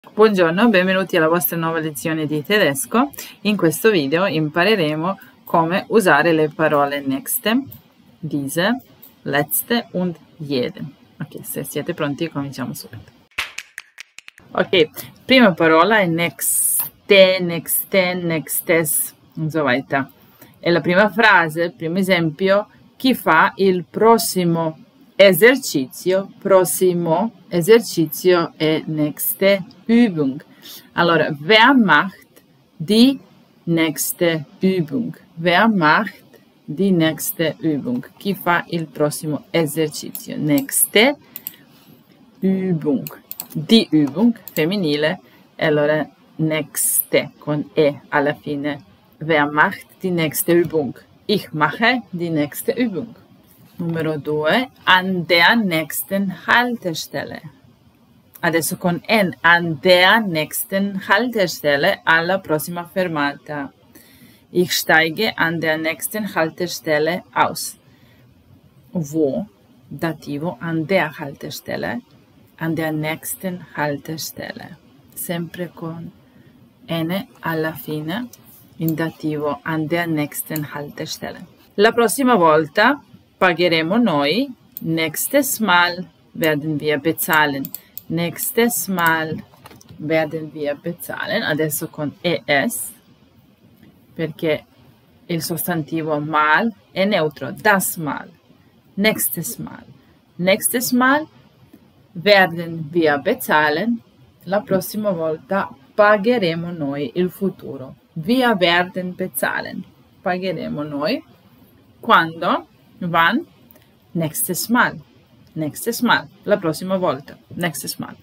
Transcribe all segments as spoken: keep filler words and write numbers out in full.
Buongiorno, benvenuti alla vostra nuova lezione di tedesco. In questo video impareremo come usare le parole nächste, diese, letzte und jede. Ok, se siete pronti cominciamo subito. Ok, prima parola è nächste, nächste, nächstes und so weiter. E la prima frase, il primo esempio, chi fa il prossimo esercizio, prossimo esercizio è nächste Übung. Allora, wer macht die nächste Übung? Wer macht die nächste Übung? Chi fa il prossimo esercizio? Nächste Übung. Die Übung, femminile, e allora nächste con E alla fine. Wer macht die nächste Übung? Ich mache die nächste Übung. Numero due, an der nächsten Haltestelle. Adesso con N, an der nächsten Haltestelle, alla prossima fermata. Ich steige an der nächsten Haltestelle aus. Wo? Dativo, an der Haltestelle, an der nächsten Haltestelle. Sempre con N alla fine, in dativo, an der nächsten Haltestelle. La prossima volta pagheremo noi, nächstes Mal werden wir bezahlen. Nächstes Mal werden wir bezahlen, adesso con es, perché il sostantivo mal è neutro, das Mal. Nächstes Mal. Nächstes Mal werden wir bezahlen, la prossima volta pagheremo noi, il futuro. Wir werden bezahlen, pagheremo noi. Quando? Wann? Nächstes Mal. Nächstes Mal. La prossima volta. Nächstes Mal.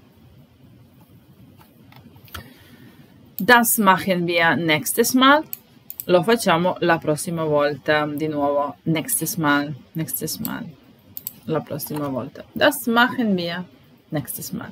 Das machen wir nächstes Mal. Lo facciamo la prossima volta. Di nuovo. Nächstes Mal. Nächstes Mal. La prossima volta. Das machen wir nächstes Mal.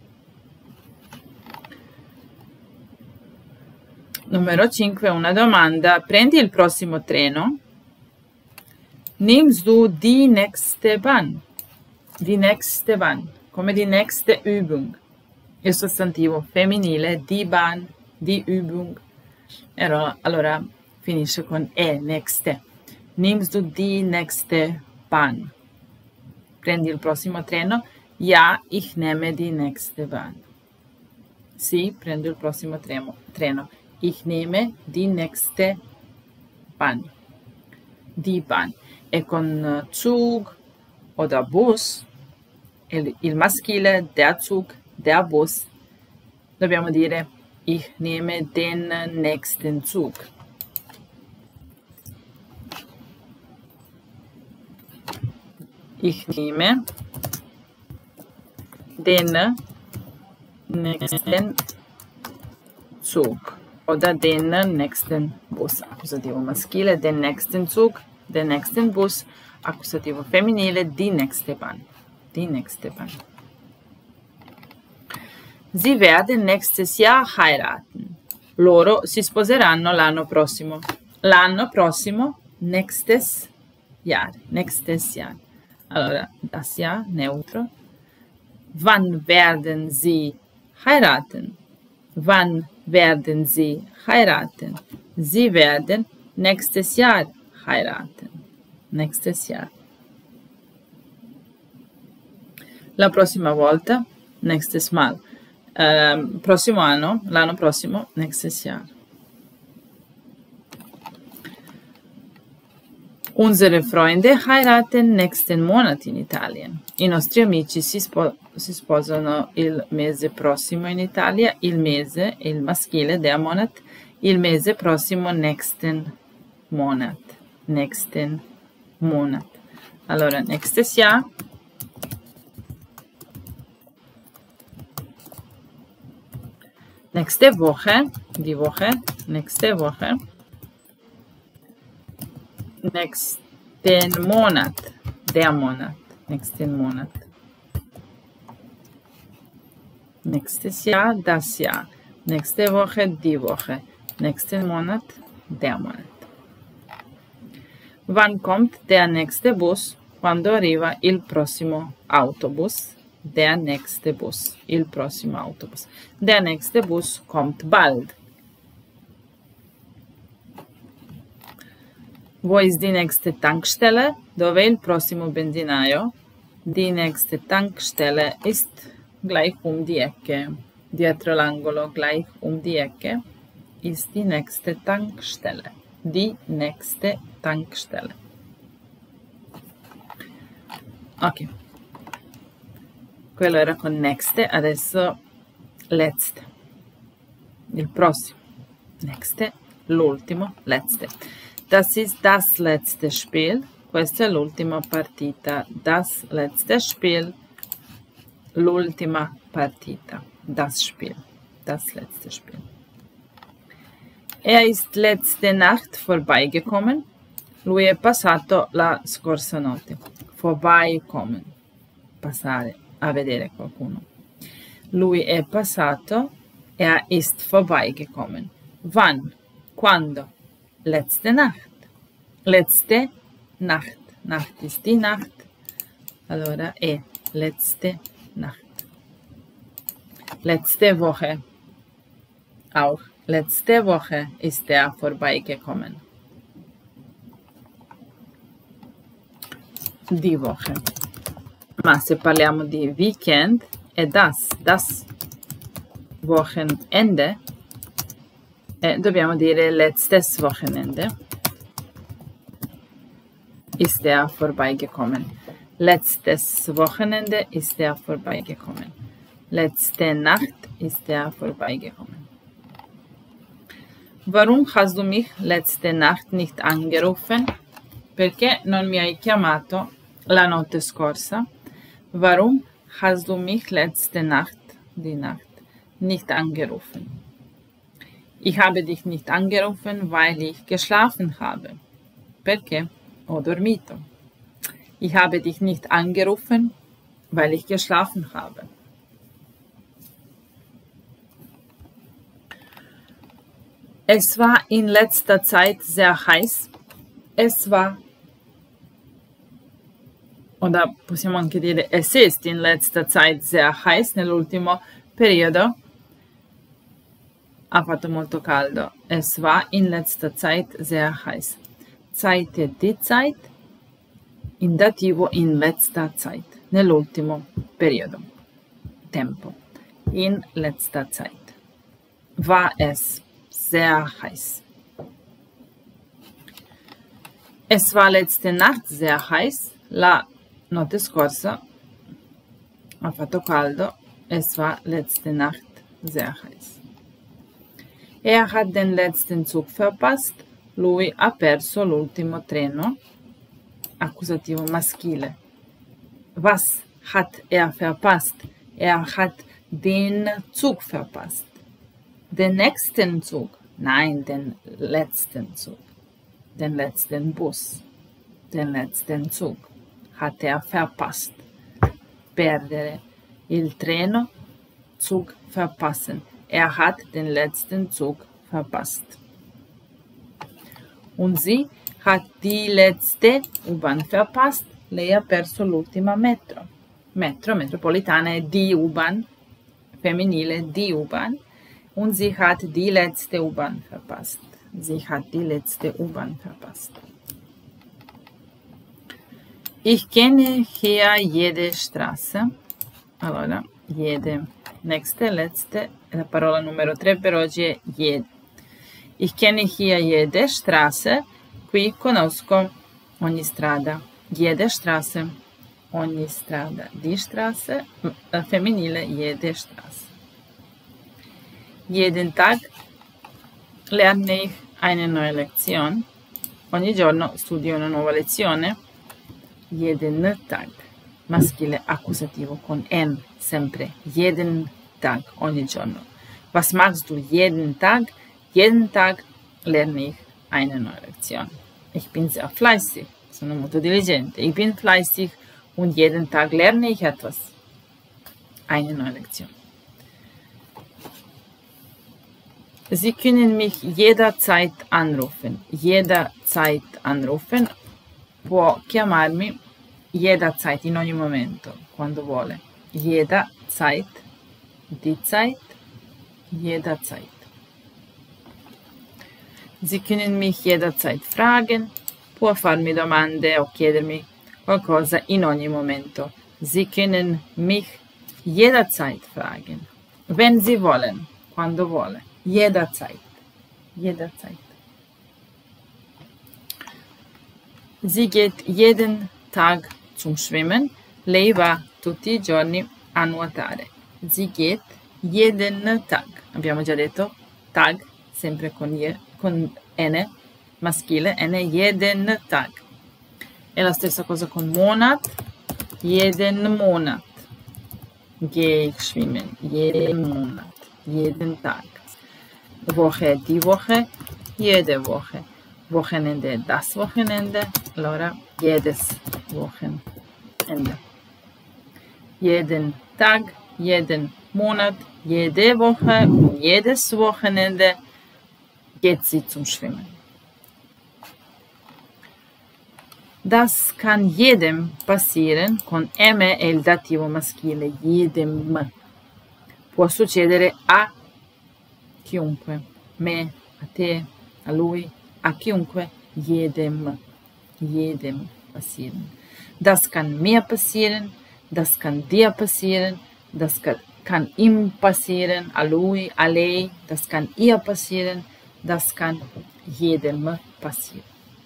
Numero cinque. Una domanda. Prendi il prossimo treno? Nimmst du die nächste Bahn? Die nächste Bahn, come die nächste Übung. Il sostantivo femminile, die Bahn, die Übung. Allora finisce con E, nächste. Nimmst du die nächste Bahn? Prendi il prossimo treno? Ja, ich nehme die nächste Bahn. Sì, prendo il prossimo treno. Ich nehme die nächste Bahn. Die Bahn. E con Zug oder Bus, il, il maschile, der Zug, der Bus, dobbiamo dire ich nehme den nächsten Zug. Ich nehme den nächsten Zug oder den nächsten Bus. Accusativo maschile, den nächsten Zug, den nächsten Bus, accusativo femminile, die nächste Bahn. Die nächste Bahn. Sie werden nächstes Jahr heiraten. Loro si sposeranno l'anno prossimo. L'anno prossimo, nächstes Jahr. Nächstes Jahr. Allora, das Jahr, neutro. Wann werden sie heiraten? Wann werden sie heiraten? Sie werden nächstes Jahr heiraten. Nächstes Jahr. La prossima volta, nächstes Mal. Uh, prossimo anno, l'anno prossimo, nächstes Jahr. Unsere Freunde heiraten nächsten Monat in Italien. I nostri amici si, spo si sposano il mese prossimo in Italia. Il mese, il maschile, der Monat. Il mese prossimo, nächsten Monat. Nächsten Monat. Allora, nächstes Jahr. Nächste Woche, die Woche, nächste Woche. Nächsten Monat, der Monat, nächsten Monat. Nächstes Jahr, das Jahr. Nächste Woche, die Woche. Nächsten Monat, der Monat. Wann kommt der nächste Bus? Quando arriva il prossimo autobus? Der nächste Bus. Il prossimo autobus. Der nächste Bus kommt bald. Wo ist die nächste Tankstelle? Dove è il prossimo benzinaio? Die nächste Tankstelle ist gleich um die Ecke. Dietro l'angolo, gleich um die Ecke, ist die nächste Tankstelle. Die nächste Tankstelle. Ok. Quello era con nächste, adesso letzte. Il prossimo. Nächste, l'ultimo, letzte. Das ist das letzte Spiel. Questa è l'ultima partita. Das letzte Spiel. L'ultima partita. Das Spiel. Das letzte Spiel. Er ist letzte Nacht vorbeigekommen. Lui è passato la scorsa notte. Vorbeikommen. Passare, a vedere qualcuno. Lui è passato. Er ist vorbeigekommen. Wann? Quando? Letzte Nacht. Letzte Nacht. Nacht ist die Nacht. Allora è letzte Nacht. Letzte Woche. Auch letzte Woche ist er vorbeigekommen. Die Woche. Ma se parliamo di weekend è das, das Wochenende. E dobbiamo dire letztes Wochenende ist er vorbeigekommen. Letztes Wochenende ist er vorbeigekommen. Letzte Nacht ist er vorbeigekommen. Warum hast du mich letzte Nacht nicht angerufen? Perché non mi hai chiamato la notte scorsa? Warum hast du mich letzte Nacht, die Nacht, nicht angerufen? Ich habe dich nicht angerufen, weil ich geschlafen habe. Perché? Ho dormito. Ich habe dich nicht angerufen, weil ich geschlafen habe. Es war in letzter Zeit sehr heiß. Es war, oder possiamo anche dire es ist in letzter Zeit sehr heiß, nell'ultimo periodo ha fatto molto caldo. Es war in letzter Zeit sehr heiß. Zeit è die Zeit, in dativo in letzter Zeit, nell'ultimo periodo. Tempo. In letzter Zeit. War es sehr heiß. Es war letzte Nacht sehr heiß. La notte scorsa ha fatto caldo. Es war letzte Nacht sehr heiß. Er hat den letzten Zug verpasst. Lui ha perso l'ultimo treno. Accusativo maschile. Was hat er verpasst? Er hat den Zug verpasst. Den nächsten Zug. Nein, den letzten Zug. Den letzten Bus. Den letzten Zug. Hat er verpasst. Perdere. Il treno. Zug verpassen. Er hat den letzten Zug verpasst. Und sie hat die letzte U-Bahn verpasst. Lei ha perso l'ultima metro. Metro, metropolitana è die U-Bahn. Femminile, die U-Bahn. Und sie hat die letzte U-Bahn verpasst. Sie hat die letzte U-Bahn verpasst. Ich kenne hier jede Straße. Allora, jede. Nächste, letzte. La parola numero tre per oggi è jede. Ich kenne hier jede Straße. Qui conosco ogni strada. Jede Straße. Ogni strada. Die Straße. Femminile, jede Straße. Jeden Tag lerne ich eine neue Lektion. Ogni giorno studio una nuova lezione. Jeden Tag. Maschile accusativo con N sempre. Jeden Tag. Ogni giorno. Was machst du jeden Tag? Jeden Tag lerne ich eine neue Lektion. Ich bin sehr fleißig. Sono molto diligente. Ich bin fleißig und jeden Tag lerne ich etwas. Eine neue Lektion. Sie können mich jederzeit anrufen. Jederzeit anrufen. Può chiamarmi jederzeit, in ogni momento, quando vuole. jederzeit, die Zeit, jederzeit. Sie können mich jederzeit fragen, può farmi domande o chiedermi qualcosa in ogni momento. Sie können mich jederzeit fragen, wenn Sie wollen, quando vuole, jederzeit, jederzeit. Sie geht jeden Tag zum Schwimmen, lei va tutti i giorni a nuotare. Sie geht jeden Tag, abbiamo già detto, Tag, sempre con, je, con N, maschile, N, jeden Tag. È la stessa cosa con Monat, jeden Monat. Gehe ich schwimmen, jeden Monat, jeden Tag. Woche, die Woche, jede Woche. Wochenende, das Wochenende, allora jedes Wochenende. Jeden Tag, jeden Monat, jede Woche und jedes Wochenende geht sie zum Schwimmen. Das kann jedem passieren, con M è il dativo maschile, jedem. Può succedere a chiunque, me, a te, a lui, a chiunque, jedem, jedem passieren. Das kann mir passieren, das kann dir passieren, das kann ihm passieren, a lui, a lei, das kann ihr passieren, das kann jedem passieren.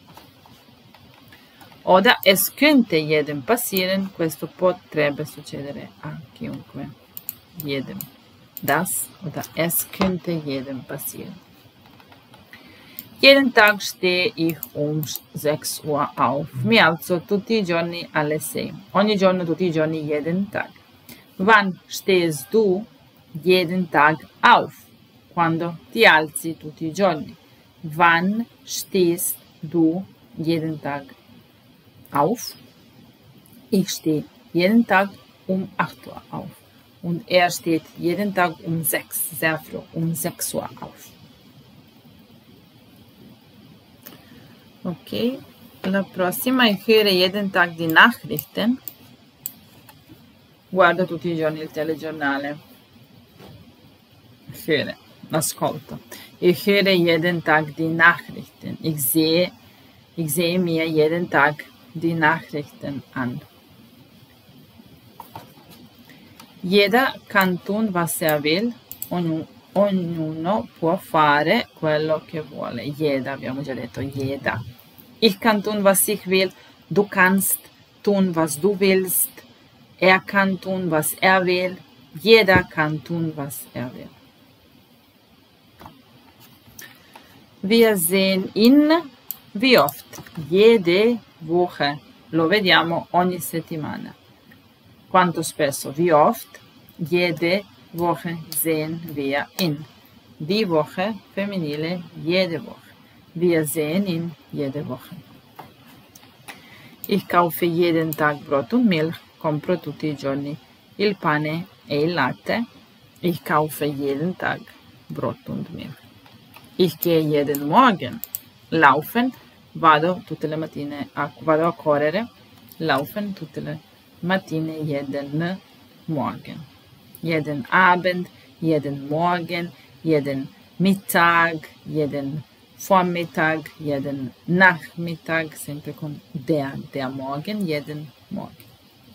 Oder es könnte jedem passieren, questo potrebbe succedere a chiunque, jedem. Das oder es könnte jedem passieren. Jeden Tag stehe ich um sechs Uhr auf. Mi alzo tutti i giorni alle sei. Ogni giorno, tutti i giorni, jeden Tag. Wann stehst du jeden Tag auf? Quando ti alzi tutti i giorni. Wann stehst du jeden Tag auf? Ich stehe jeden Tag um acht Uhr auf. Und er steht jeden Tag um sechs, sehr früh, um sechs Uhr auf. Ok, la prossima, ich höre jeden Tag die Nachrichten. Guardo tutti i giorni il telegiornale. Ich höre, ascolto. Ich höre jeden Tag die Nachrichten. Ich sehe, ich sehe mir jeden Tag die Nachrichten an. Jeder kann tun, was er will. Ognuno, ognuno può fare quello che vuole. Jeder, abbiamo già detto, jeder. Ich kann tun, was ich will. Du kannst tun, was du willst. Er kann tun, was er will. Jeder kann tun, was er will. Wir sehen ihn wie oft? Jede Woche. Lo vediamo ogni settimana. Quanto spesso? Wie oft? Jede Woche sehen wir ihn. Die Woche femminile, jede Woche. Wir sehen ihn jede Woche. Ich kaufe jeden Tag Brot und Milch. Compro tutti i giorni il pane e il latte. Ich kaufe jeden Tag Brot und Milch. Ich gehe jeden Morgen laufen. Vado tutte le mattine a, vado a correre. Laufen tutte le mattine jeden Morgen. Jeden Abend, jeden Morgen, jeden Mittag, jeden Vormittag, jeden Nachmittag, sempre con der, der Morgen, jeden Morgen.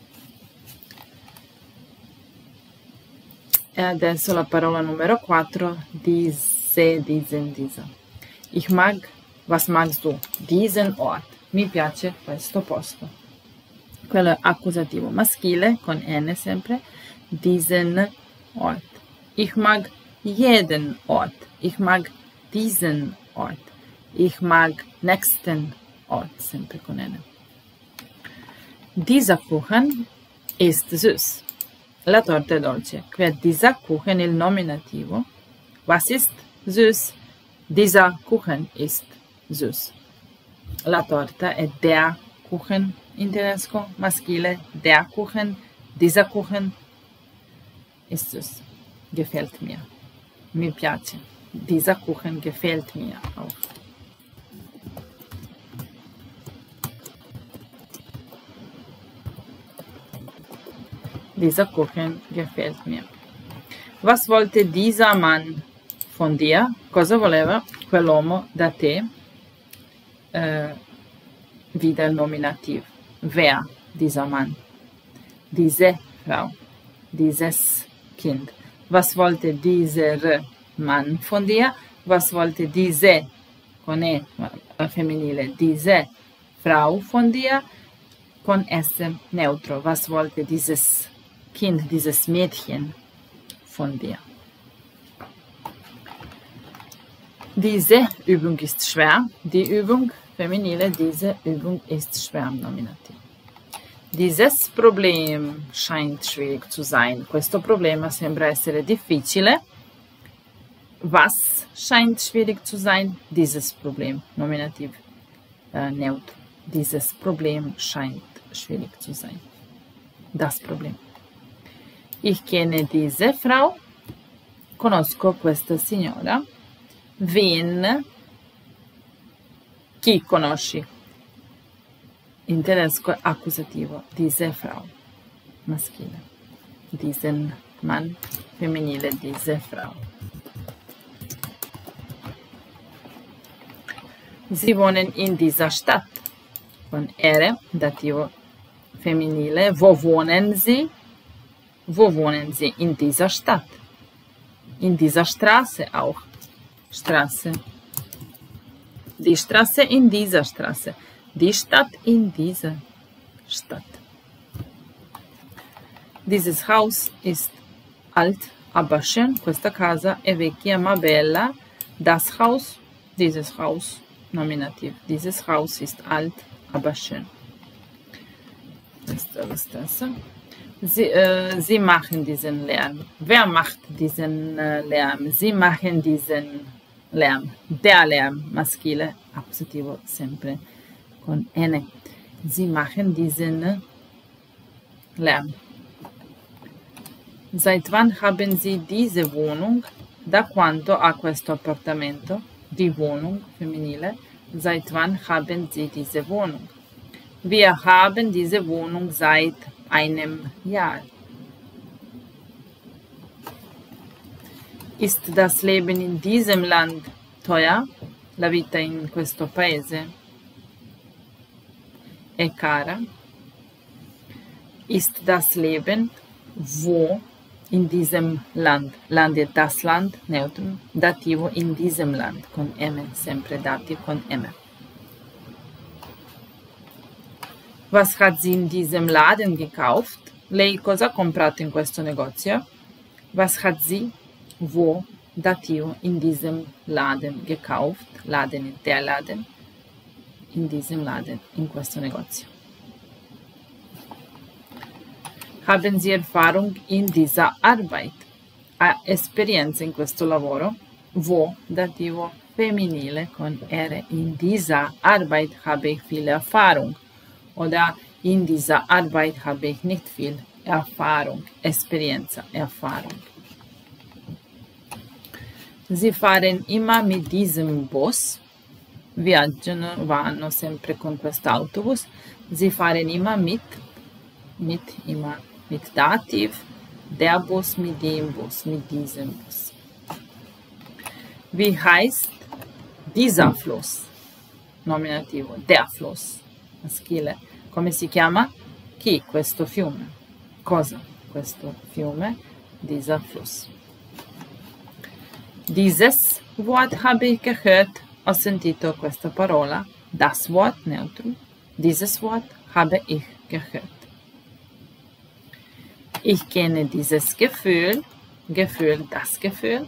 E adesso la parola numero quattro, diese, diesen, dieser. Ich mag, was magst du? Diesen Ort. Mi piace questo posto. Quello è accusativo maschile, con N sempre, diesen Ort. Ich mag jeden Ort. Ich mag diesen Ort. Ich mag nächsten Ort, sempre con N. Dieser Kuchen ist süß. La torta è dolce. Qui è dieser Kuchen il nominativo. Was ist süß? Dieser Kuchen ist süß. La torta è der Kuchen in tedesco, maschile, der Kuchen, dieser Kuchen ist süß. Gefällt mir. Mi piace. Dieser Kuchen gefällt mir auch. Dieser Kuchen gefällt mir. Was wollte dieser Mann von dir? Cosa voleva quell'uomo da te? Uh, wieder il nominativ. Wer, dieser Mann? Diese Frau. Dieses Kind. Was wollte dieser Mann von dir? Was wollte diese, con E femminile, diese Frau von dir? Con S neutro. Was wollte dieses Kind, dieses Mädchen von dir? Diese Übung ist schwer. Die Übung femminile, diese Übung ist schwer im Nominativ. Dieses Problem scheint schwierig zu sein. Questo problema sembra essere difficile. Was scheint schwierig zu sein? Dieses Problem, Nominativ äh, neutro. Dieses Problem scheint schwierig zu sein. Das Problem. Ich kenne diese Frau. Conosco questa signora. Wen? Chi conosci? In tedesco accusativo. Diese Frau. Maschile. Diesen Mann. Femminile. Diese Frau. Sie wohnen in dieser Stadt. Con ere, dativo femminile. Wo wohnen sie? Wo wohnen sie? In dieser Stadt. In dieser Straße auch. Straße. Die Straße in dieser Straße. Die Stadt in dieser Stadt. Dieses Haus ist alt, aber schön. Questa casa è vecchia ma bella. Das Haus, dieses Haus, Nominativ. Dieses Haus ist alt, aber schön. Sie, äh, sie machen diesen Lärm. Wer macht diesen äh, Lärm? Sie machen diesen Lärm. Der Lärm, maschile, accusativo, sempre con N. Sie machen diesen Lärm. Seit wann haben Sie diese Wohnung? Da quanto ha questo appartamento? Die Wohnung, femminile. Seit wann haben Sie diese Wohnung? Wir haben diese Wohnung seit einem Jahr. Ist das Leben in diesem Land teuer? La vita in questo paese è cara. Ist das Leben wo? In diesem Land. Land è das Land, neutrum, dativo in diesem Land, con M, sempre dativ con M. Was hat sie in diesem Laden gekauft? Lei cosa ha comprato in questo negozio? Was hat sie, wo, dativo, in diesem Laden gekauft? Laden è der Laden, in diesem Laden, in questo negozio. Haben Sie Erfahrung in dieser Arbeit? Ha esperienza in questo lavoro? Wo, dativo femminile con R. In dieser Arbeit habe ich viel Erfahrung. Oder in dieser Arbeit habe ich nicht viel Erfahrung. Esperienza, Erfahrung. Sie fahren immer mit diesem Bus. Viaggiano, vanno sempre con quest'autobus. Sie fahren immer mit, mit, immer. Mit Dativ, der Bus, mit dem Bus, mit diesem Bus. Wie heißt dieser Fluss? Nominativo, der Fluss. Maschile. Come si chiama? Chi? Questo fiume. Cosa? Questo fiume. Dieser Fluss. Dieses Wort habe ich gehört. Ho sentito questa parola. Das Wort, neutrum. Dieses Wort habe ich gehört. Ich kenne dieses Gefühl, Gefühl, das Gefühl.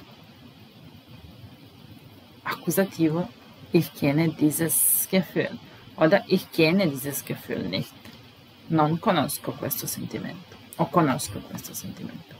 Accusativo, ich kenne dieses Gefühl. Oder ich kenne dieses Gefühl nicht. Non conosco questo sentimento. O conosco questo sentimento.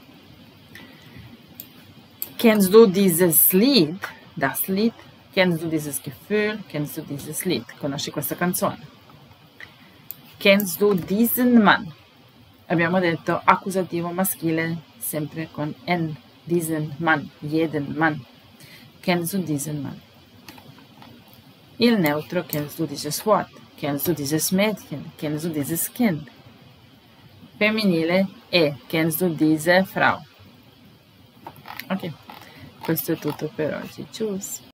Kennst du dieses Lied? Das Lied? Kennst du dieses Gefühl? Kennst du dieses Lied? Conosci questa canzone? Kennst du diesen Mann? Abbiamo detto accusativo maschile sempre con N. Diesen Mann, jeden Mann. Kennst du diesen Mann? Il neutro, kennst du dieses Wort? Kennst du dieses Mädchen? Kennst du dieses Kind? femminile è, kennst du diese Frau? Ok, questo è tutto per oggi. Tschüss!